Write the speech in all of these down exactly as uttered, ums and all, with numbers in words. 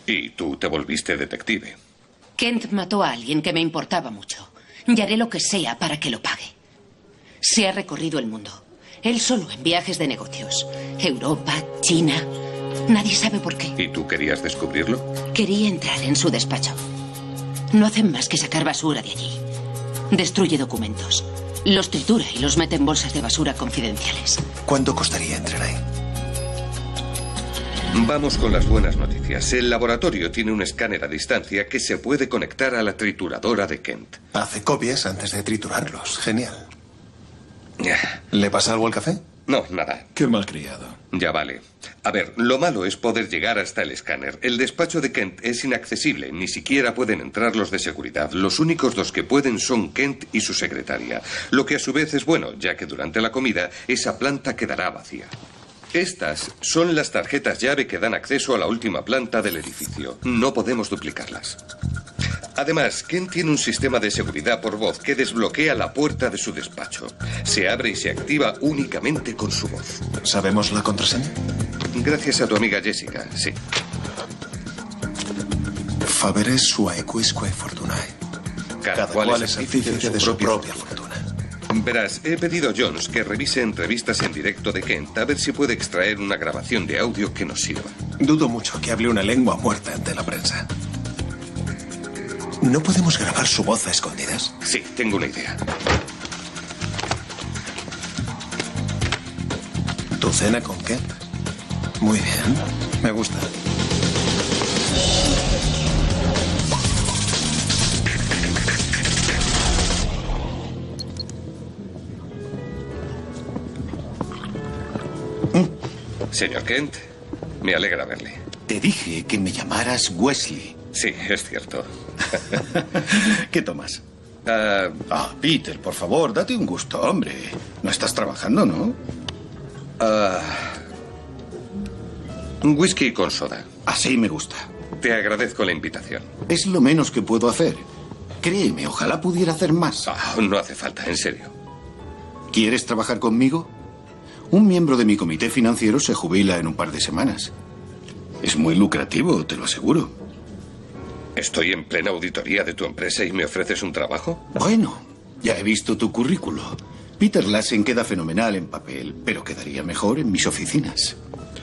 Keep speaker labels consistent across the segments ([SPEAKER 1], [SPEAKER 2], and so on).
[SPEAKER 1] Y tú te volviste detective.
[SPEAKER 2] Kent mató a alguien que me importaba mucho. Y haré lo que sea para que lo pague. Se ha recorrido el mundo. Él solo en viajes de negocios. Europa, China. Nadie sabe por qué.
[SPEAKER 1] ¿Y tú querías descubrirlo?
[SPEAKER 2] Quería entrar en su despacho. No hacen más que sacar basura de allí. Destruye documentos. Los tritura y los mete en bolsas de basura confidenciales.
[SPEAKER 3] ¿Cuánto costaría entrar ahí?
[SPEAKER 1] Vamos con las buenas noticias. El laboratorio tiene un escáner a distancia que se puede conectar a la trituradora de Kent.
[SPEAKER 3] Hace copias antes de triturarlos. Genial. ¿Le pasa algo al café?
[SPEAKER 1] No, nada.
[SPEAKER 4] Qué malcriado.
[SPEAKER 1] Ya vale. A ver, lo malo es poder llegar hasta el escáner. El despacho de Kent es inaccesible. Ni siquiera pueden entrar los de seguridad. Los únicos dos que pueden son Kent y su secretaria. Lo que a su vez es bueno, ya que durante la comida esa planta quedará vacía. Estas son las tarjetas llave que dan acceso a la última planta del edificio. No podemos duplicarlas. Además, Kent tiene un sistema de seguridad por voz que desbloquea la puerta de su despacho. Se abre y se activa únicamente con su voz.
[SPEAKER 3] ¿Sabemos la contraseña?
[SPEAKER 1] Gracias a tu amiga Jessica, sí.
[SPEAKER 3] Favere sua quisque fortunae.
[SPEAKER 1] Cada,
[SPEAKER 3] Cada
[SPEAKER 1] cual,
[SPEAKER 3] cual
[SPEAKER 1] es
[SPEAKER 3] es
[SPEAKER 1] artífice
[SPEAKER 3] artífice de su propia fortuna.
[SPEAKER 1] Verás, he pedido a Jones que revise entrevistas en directo de Kent a ver si puede extraer una grabación de audio que nos sirva.
[SPEAKER 3] Dudo mucho que hable una lengua muerta ante la prensa. ¿No podemos grabar su voz a escondidas?
[SPEAKER 1] Sí, tengo una idea.
[SPEAKER 3] ¿Tu cena con Kent? Muy bien, me gusta.
[SPEAKER 1] Señor Kent, me alegra verle.
[SPEAKER 5] Te dije que me llamaras Wesley.
[SPEAKER 1] Sí, es cierto.
[SPEAKER 5] ¿Qué tomas?
[SPEAKER 1] Uh,
[SPEAKER 5] ah, Peter, por favor, date un gusto, hombre. No estás trabajando, ¿no?
[SPEAKER 1] Uh, un whisky con soda.
[SPEAKER 5] Así me gusta.
[SPEAKER 1] Te agradezco la invitación.
[SPEAKER 5] Es lo menos que puedo hacer. Créeme, ojalá pudiera hacer más.
[SPEAKER 1] Oh, no hace falta, en serio.
[SPEAKER 5] ¿Quieres trabajar conmigo? Un miembro de mi comité financiero se jubila en un par de semanas. Es muy lucrativo, te lo aseguro.
[SPEAKER 1] ¿Estoy en plena auditoría de tu empresa y me ofreces un trabajo?
[SPEAKER 5] Bueno, ya he visto tu currículo. Peter Lassen queda fenomenal en papel, pero quedaría mejor en mis oficinas.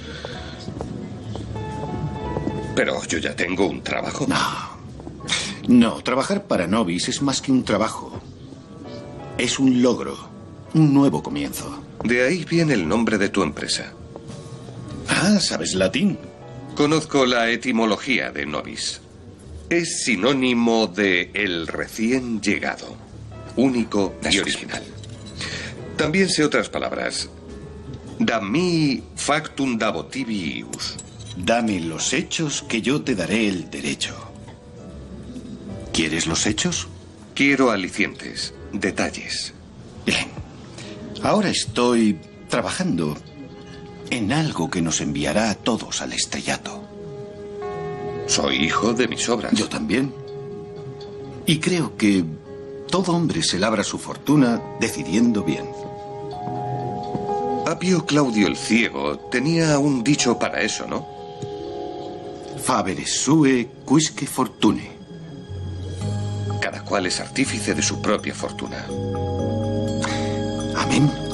[SPEAKER 1] Pero yo ya tengo un trabajo.
[SPEAKER 5] No. No, trabajar para Nobis es más que un trabajo. Es un logro, un nuevo comienzo.
[SPEAKER 1] De ahí viene el nombre de tu empresa.
[SPEAKER 5] Ah, ¿sabes latín?
[SPEAKER 1] Conozco la etimología de Nobis. Es sinónimo de el recién llegado, único y original. También sé otras palabras. Da mi factum davotibius.
[SPEAKER 5] Dame los hechos que yo te daré el derecho. ¿Quieres los hechos?
[SPEAKER 1] Quiero alicientes, detalles.
[SPEAKER 5] Bien. Ahora estoy trabajando en algo que nos enviará a todos al estrellato.
[SPEAKER 1] Soy hijo de mis obras.
[SPEAKER 5] Yo también. Y creo que todo hombre se labra su fortuna decidiendo bien.
[SPEAKER 1] Apio Claudio el Ciego tenía un dicho para eso, ¿no?
[SPEAKER 5] Favere sue quisque fortune.
[SPEAKER 1] Cada cual es artífice de su propia fortuna.
[SPEAKER 5] Amén.